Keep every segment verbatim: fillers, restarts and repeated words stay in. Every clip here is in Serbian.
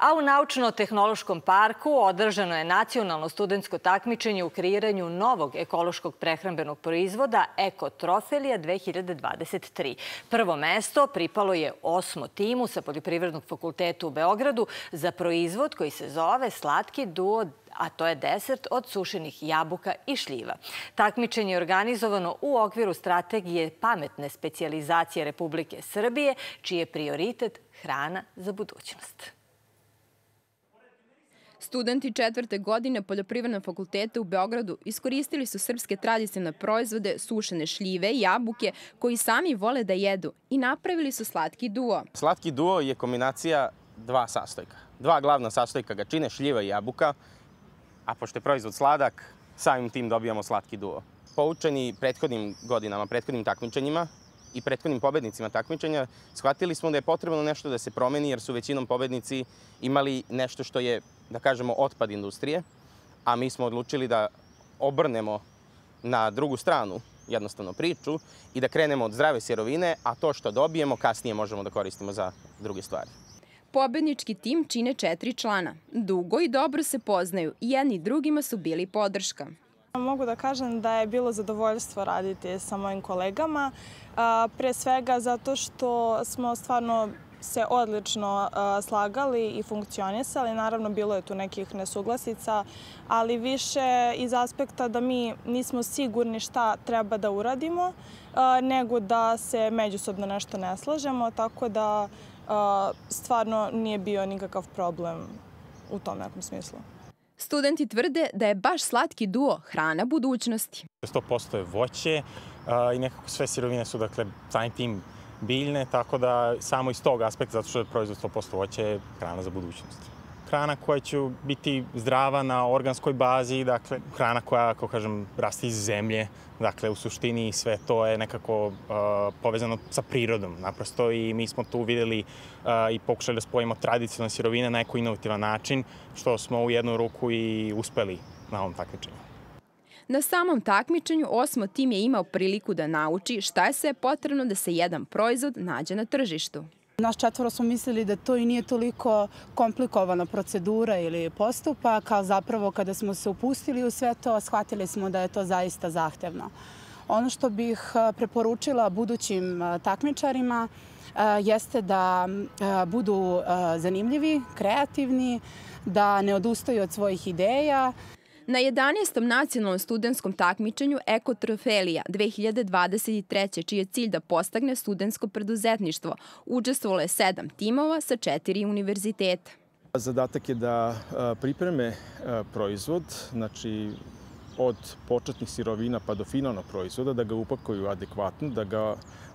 A u Naučno-tehnološkom parku održano je nacionalno studentsko takmičenje u kreiranju novog ekološkog prehrambenog proizvoda Ekotrofelija dve hiljade dvadeset tri. Prvo mesto pripalo je osmo timu sa Poljoprivrednog fakulteta u Beogradu za proizvod koji se zove Slatki duo, a to je desert od sušenih jabuka i šljiva. Takmičenje je organizovano u okviru strategije pametne specijalizacije Republike Srbije, čiji je prioritet hrana za budućnost. Studenti četvrte godine Poljoprivrednog fakulteta u Beogradu iskoristili su srpske tradicionalne proizvode, sušene šljive i jabuke koji sami vole da jedu i napravili su Slatki duo. Slatki duo je kombinacija dva sastojka. Dva glavna sastojka ga čine šljiva i jabuka, a pošto je proizvod sladak, samim tim dobijamo Slatki duo. Poučeni prethodnim godinama, prethodnim takmičenjima i prethodnim pobednicima takmičenja, shvatili smo da je potrebno nešto da se promeni, jer su većinom pobednici imali nešto što je, da kažemo, otpad industrije, a mi smo odlučili da obrnemo na drugu stranu jednostavno priču i da krenemo od zdrave sirovine, a to što dobijemo kasnije možemo da koristimo za druge stvari. Pobednički tim čine četiri člana. Dugo i dobro se poznaju i jedni drugima su bili podrška. Mogu da kažem da je bilo zadovoljstvo raditi sa mojim kolegama, pre svega zato što smo stvarno se odlično slagali i funkcionisali. Naravno, bilo je tu nekih nesuglasica, ali više iz aspekta da mi nismo sigurni šta treba da uradimo, nego da se međusobno nešto ne slažemo, tako da stvarno nije bio nikakav problem u tom nekom smislu. Studenti tvrde da je baš Slatki duo hrana budućnosti. sto posto je voće i nekako sve sirovine su, dakle, samim tim biljne, tako da samo iz tog aspekta, zato što je proizvod sto posto voće, je hrana za budućnost. Hrana koja će biti zdrava na organskoj bazi, dakle, hrana koja, kako kažem, raste iz zemlje, dakle, u suštini sve to je nekako uh, povezano sa prirodom, naprosto, i mi smo tu videli uh, i pokušali da spojimo tradicionalne sirovine na neko inovativan način, što smo u jednu ruku i uspeli na ovom takmičenju. Na samom takmičenju osmo tim je imao priliku da nauči šta je sve potrebno da se jedan proizvod nađe na tržištu. Naš četvoro smo mislili da to i nije toliko komplikovana procedura ili postupak, ali zapravo kada smo se upustili u sve to, shvatili smo da je to zaista zahtevno. Ono što bih preporučila budućim takmičarima jeste da budu zanimljivi, kreativni, da ne odustaju od svojih ideja. Na jedanaestom nacionalnom studentskom takmičenju Ekotrofelija dve hiljade dvadeset treće, čiji je cilj da podstakne studentsko preduzetništvo, učestvovalo je sedam timova sa četiri univerziteta. Zadatak je da pripreme proizvod, znači od početnih sirovina pa do finalnog proizvoda, da ga upakuju adekvatno, da ga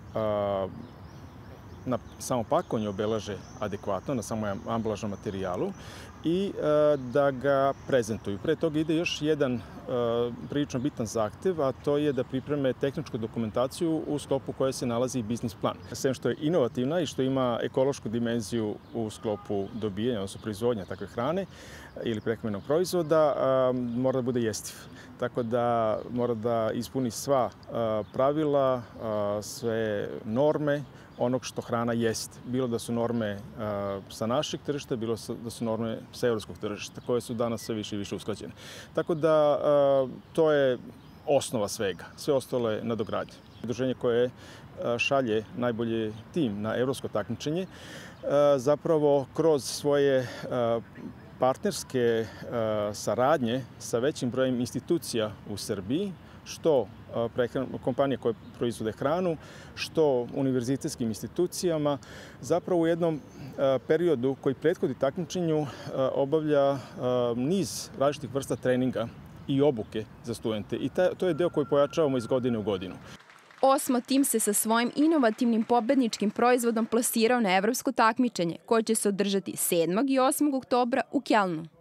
na samom pakovanju obeleže adekvatno, na samom ambalažnom materijalu i da ga prezentuju. Pre toga ide još jedan prilično bitan zahtev, a to je da pripreme tehničku dokumentaciju u sklopu koje se nalazi i biznis plan. Sem što je inovativna i što ima ekološku dimenziju u sklopu dobijanja, odnosno proizvodnja takve hrane ili prehrambenog proizvoda, mora da bude jestiv. Tako da mora da ispuni sva pravila, sve norme onog što hrana jeste. Bilo da su norme sa našeg tržišta, bilo da su norme sa evropskog tržišta, koje su danas sve više i više usklađene. Tako da to je osnova svega. Sve ostalo je nadogradnje. Udruženje koje šalje najbolji tim na evropsko takmičenje zapravo kroz svoje partnerske saradnje sa većim brojem institucija u Srbiji, što kompanije koje proizvode hranu, što univerzitetskim institucijama, zapravo u jednom periodu koji prethodi takmičenju obavlja niz različitih vrsta treninga i obuke za studente. I to je deo koji pojačavamo iz godine u godinu. Osmo tim se sa svojim inovativnim pobedničkim proizvodom plasirao na evropsko takmičenje, koje će se održati sedmog i osmog oktobra u Kjelnu.